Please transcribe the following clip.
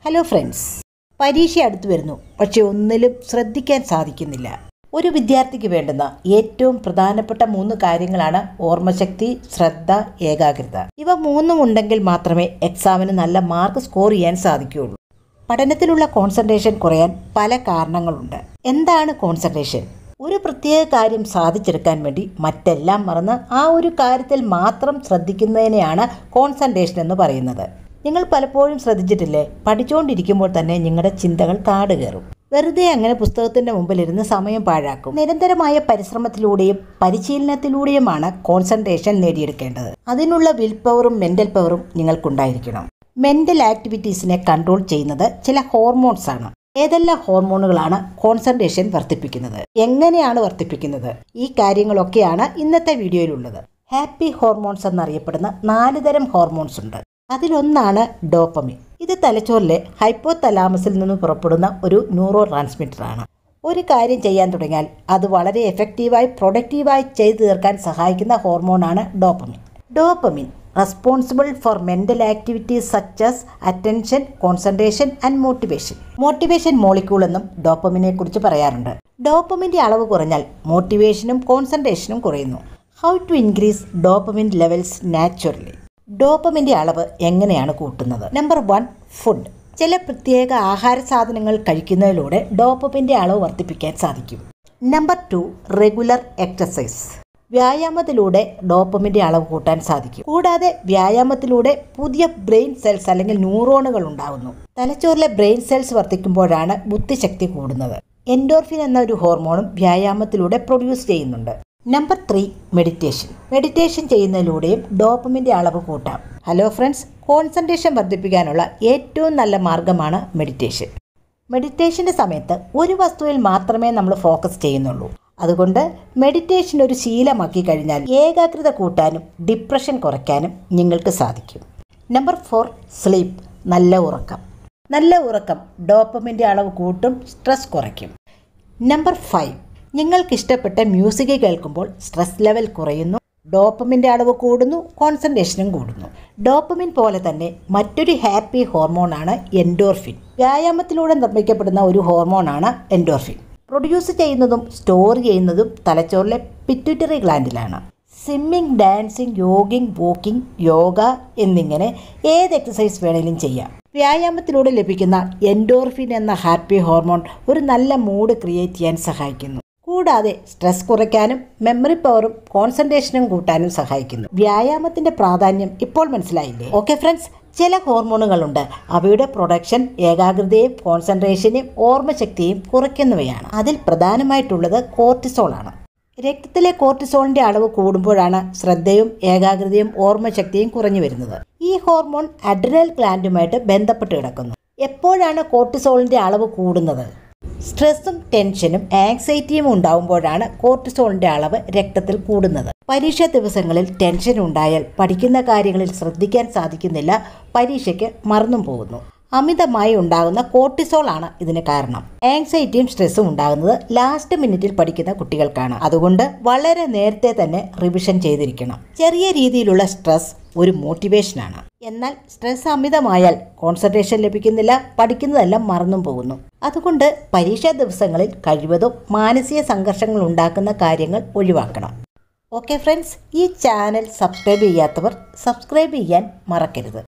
Hello friends, പരീക്ഷ അടുത്തു വരുന്നു. പക്ഷെ ഒന്നിലും ശ്രദ്ധിക്കാൻ സാധിക്കുന്നില്ല. ഒരു വിദ്യാർത്ഥിക്ക് വേണ്ടുന്ന ഏറ്റവും പ്രധാനപ്പെട്ട 3 കാര്യങ്ങളാണ് ഓർമ്മശക്തി, ശ്രദ്ധ, ഏകാഗ്രത. ഇവ മൂന്നും ഉണ്ടെങ്കിൽ മാത്രമേ എക്സാമിന് നല്ല മാർക്ക് സ്കോർ ചെയ്യാൻ സാധിക്കുകയുള്ളൂ. പഠനത്തിലുള്ള കോൺസെൻട്രേഷൻ കുറയാൻ പല കാരണങ്ങളുണ്ട്. എന്താണ് കോൺസെൻട്രേഷൻ? ഒരു പ്രത്യേക കാര്യം സാധിച്ചെടുക്കാൻ വേണ്ടി മറ്റെല്ലാം മറന്ന് ആ ഒരു കാര്യത്തിൽ മാത്രം ശ്രദ്ധിക്കുന്നതിനെയാണ് കോൺസെൻട്രേഷൻ എന്ന് പറയുന്നത്. നിങ്ങൾ പലപ്പോഴും ശ്രദ്ധിച്ചിട്ടില്ലേ, പഠിച്ചുകൊണ്ടിരിക്കുമ്പോൾ തന്നെ നിങ്ങളുടെ ചിന്തകൾ കാട് കയറും. വെറുതെ അങ്ങനെ പുസ്തകത്തിൻ്റെ മുമ്പിലിരുന്ന് സമയം പാഴാക്കും. നിരന്തരമായ പരിശ്രമത്തിലൂടെയും പരിശീലനത്തിലൂടെയുമാണ് കോൺസെൻട്രേഷൻ നേടിയെടുക്കേണ്ടത്. അതിനുള്ള വിൽ പവറും മെൻ്റൽ പവറും നിങ്ങൾക്കുണ്ടായിരിക്കണം. മെൻ്റൽ ആക്ടിവിറ്റീസിനെ കൺട്രോൾ ചെയ്യുന്നത് ചില ഹോർമോൺസ് ആണ്. ഏതെല്ലാം ഹോർമോണുകളാണ് കോൺസെൻട്രേഷൻ വർദ്ധിപ്പിക്കുന്നത്, എങ്ങനെയാണ് വർദ്ധിപ്പിക്കുന്നത്, ഈ കാര്യങ്ങളൊക്കെയാണ് ഇന്നത്തെ വീഡിയോയിലുള്ളത്. ഹാപ്പി ഹോർമോൺസ് എന്നറിയപ്പെടുന്ന 4 തരം ഹോർമോൺസ് ഉണ്ട്. അതിലൊന്നാണ് ഡോപ്പമിൻ. ഇത് തലച്ചോറിലെ ഹൈപ്പോതലാമസിൽ നിന്ന് പുറപ്പെടുന്ന ഒരു ന്യൂറോ ട്രാൻസ്മിറ്ററാണ്. ഒരു കാര്യം ചെയ്യാൻ തുടങ്ങിയാൽ അത് വളരെ എഫക്റ്റീവായി പ്രൊഡക്റ്റീവായി ചെയ്തു തീർക്കാൻ സഹായിക്കുന്ന ഹോർമോണാണ് dopamine. Dopamine responsible for mental activities such as attention, concentration and motivation. Motivation molecule എന്നും ഡോപ്പമിനെ കുറിച്ച് പറയാറുണ്ട്. ഡോപ്പമിൻ്റെ അളവ് കുറഞ്ഞാൽ മോട്ടിവേഷനും കോൺസെൻട്രേഷനും കുറയുന്നു. How to increase dopamine levels naturally? ഡോപ്പമിൻ്റെ അളവ് എങ്ങനെയാണ് കൂട്ടുന്നത്? Number 1, food. ചില പ്രത്യേക ആഹാര സാധനങ്ങൾ കഴിക്കുന്നതിലൂടെ ഡോപ്പമിൻ്റെ അളവ് വർദ്ധിപ്പിക്കാൻ സാധിക്കും. Number 2, regular exercise. വ്യായാമത്തിലൂടെ ഡോപ്പമിൻ്റെ അളവ് കൂട്ടാൻ സാധിക്കും. കൂടാതെ വ്യായാമത്തിലൂടെ പുതിയ ബ്രെയിൻ സെൽസ് അല്ലെങ്കിൽ ന്യൂറോണുകൾ ഉണ്ടാകുന്നു. തലച്ചോറിലെ ബ്രെയിൻ സെൽസ് വർദ്ധിക്കുമ്പോഴാണ് ബുദ്ധിശക്തി കൂടുന്നത്. എൻഡോർഫിൻ എന്ന ഒരു ഹോർമോണും വ്യായാമത്തിലൂടെ പ്രൊഡ്യൂസ് ചെയ്യുന്നുണ്ട്. Number 3, meditation. മെഡിറ്റേഷൻ ചെയ്യുന്നതിലൂടെയും ഡോപ്പമിൻ്റെ അളവ് കൂട്ടാം. ഹലോ ഫ്രണ്ട്സ്, കോൺസെൻട്രേഷൻ വർദ്ധിപ്പിക്കാനുള്ള ഏറ്റവും നല്ല മാർഗമാണ് മെഡിറ്റേഷൻ. മെഡിറ്റേഷൻ്റെ സമയത്ത് ഒരു വസ്തുവിൽ മാത്രമേ നമ്മൾ ഫോക്കസ് ചെയ്യുന്നുള്ളൂ. അതുകൊണ്ട് മെഡിറ്റേഷൻ ഒരു ശീലമാക്കി കഴിഞ്ഞാൽ ഏകാഗ്രത കൂട്ടാനും ഡിപ്രഷൻ കുറയ്ക്കാനും നിങ്ങൾക്ക് സാധിക്കും. Number 4, sleep. നല്ല ഉറക്കം. നല്ല ഉറക്കം ഡോപ്പമിൻ്റെ അളവ് കൂട്ടും, സ്ട്രെസ് കുറയ്ക്കും. നമ്പർ 5, നിങ്ങൾക്കിഷ്ടപ്പെട്ട മ്യൂസിക് കേൾക്കുമ്പോൾ സ്ട്രെസ് ലെവൽ കുറയുന്നു, ഡോപ്പമിൻ്റെ അളവ് കൂടുന്നു, കോൺസെൻട്രേഷനും കൂടുന്നു. ഡോപ്പമിൻ പോലെ തന്നെ മറ്റൊരു ഹാപ്പി ഹോർമോണാണ് എൻഡോർഫിൻ. വ്യായാമത്തിലൂടെ നിർമ്മിക്കപ്പെടുന്ന ഒരു ഹോർമോണാണ് എൻഡോർഫിൻ. പ്രൊഡ്യൂസ് ചെയ്യുന്നതും സ്റ്റോർ ചെയ്യുന്നതും തലച്ചോറിലെ പിറ്റ്യൂട്ടറി ഗ്ലാൻഡിലാണ്. സ്വിമ്മിങ്, ഡാൻസിങ്, യോഗിങ്, വാക്കിംഗ്, യോഗ എന്നിങ്ങനെ ഏത് എക്സസൈസ് വേണമെങ്കിലും ചെയ്യാം. വ്യായാമത്തിലൂടെ ലഭിക്കുന്ന എൻഡോർഫിൻ എന്ന ഹാപ്പി ഹോർമോൺ ഒരു നല്ല മൂഡ് ക്രിയേറ്റ് ചെയ്യാൻ സഹായിക്കുന്നു. കൂടാതെ സ്ട്രെസ് കുറയ്ക്കാനും മെമ്മറി പവറും കോൺസെൻട്രേഷനും കൂട്ടാനും സഹായിക്കുന്നു. വ്യായാമത്തിന്റെ പ്രാധാന്യം ഇപ്പോൾ മനസ്സിലായില്ലേ? ഓക്കെ ഫ്രണ്ട്സ്, ചില ഹോർമോണുകളുണ്ട്. അവയുടെ പ്രൊഡക്ഷൻ ഏകാഗ്രതയും കോൺസെൻട്രേഷനെയും ഓർമ്മശക്തിയും കുറയ്ക്കുന്നവയാണ്. അതിൽ പ്രധാനമായിട്ടുള്ളത് കോർട്ടിസോൾ ആണ്. രക്തത്തിലെ കോർട്ടിസോളിന്റെ അളവ് കൂടുമ്പോഴാണ് ശ്രദ്ധയും ഏകാഗ്രതയും ഓർമ്മശക്തിയും കുറഞ്ഞു വരുന്നത്. ഈ ഹോർമോൺ അഡ്രിനൽ ഗ്ലാൻഡുമായിട്ട് ബന്ധപ്പെട്ട് കിടക്കുന്നു. എപ്പോഴാണ് കോർട്ടിസോളിന്റെ അളവ് കൂടുന്നത്? സ്ട്രെസ്സും ടെൻഷനും ആങ്സൈറ്റിയും ഉണ്ടാകുമ്പോഴാണ് കോർട്ടിസോളിന്റെ അളവ് രക്തത്തിൽ കൂടുന്നത്. പരീക്ഷാ ദിവസങ്ങളിൽ ടെൻഷൻ ഉണ്ടായാൽ പഠിക്കുന്ന കാര്യങ്ങളിൽ ശ്രദ്ധിക്കാൻ സാധിക്കുന്നില്ല, പരീക്ഷയ്ക്ക് മറന്നും പോകുന്നു. അമിതമായി ഉണ്ടാകുന്ന കോർട്ടിസോൾ ആണ് ഇതിന് കാരണം. ആങ്സൈറ്റിയും സ്ട്രെസ്സും ഉണ്ടാകുന്നത് ലാസ്റ്റ് മിനിറ്റിൽ പഠിക്കുന്ന കുട്ടികൾക്കാണ്. അതുകൊണ്ട് വളരെ നേരത്തെ തന്നെ റിവിഷൻ ചെയ്തിരിക്കണം. ചെറിയ രീതിയിലുള്ള സ്ട്രെസ് ഒരു മോട്ടിവേഷനാണ്. എന്നാൽ സ്ട്രെസ് അമിതമായാൽ കോൺസെൻട്രേഷൻ ലഭിക്കുന്നില്ല, പഠിക്കുന്നതെല്ലാം മറന്നും പോകുന്നു. അതുകൊണ്ട് പരീക്ഷാ ദിവസങ്ങളിൽ കഴിവതും മാനസിക സംഘർഷങ്ങൾ ഉണ്ടാക്കുന്ന കാര്യങ്ങൾ ഒഴിവാക്കണം. ഓക്കെ ഫ്രണ്ട്സ്, ഈ ചാനൽ സബ്സ്ക്രൈബ് ചെയ്യാത്തവർ സബ്സ്ക്രൈബ് ചെയ്യാൻ മറക്കരുത്.